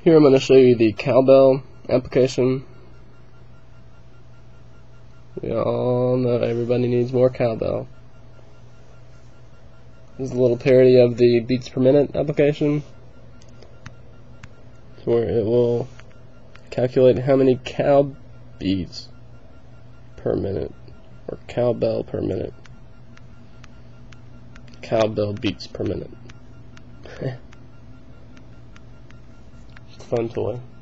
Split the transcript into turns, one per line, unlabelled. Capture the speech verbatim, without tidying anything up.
Here I'm going to show you the Cowbell application. We all know everybody needs more Cowbell. This is a little parody of the beats per minute application, where it will calculate how many cow beats per minute, or cowbell per minute. Cowbell beats per minute. Fun toy.